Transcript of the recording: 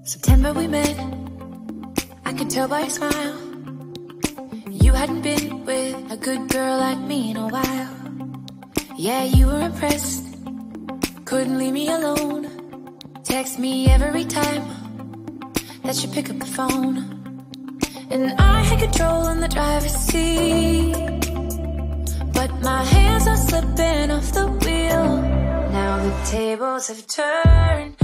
September we met, I could tell by your smile. You hadn't been with a good girl like me in a while. Yeah, you were impressed, couldn't leave me alone. Text me every time that you pick up the phone. And I had control in the driver's seat, but my hands are slipping off the wheel. Now the tables have turned,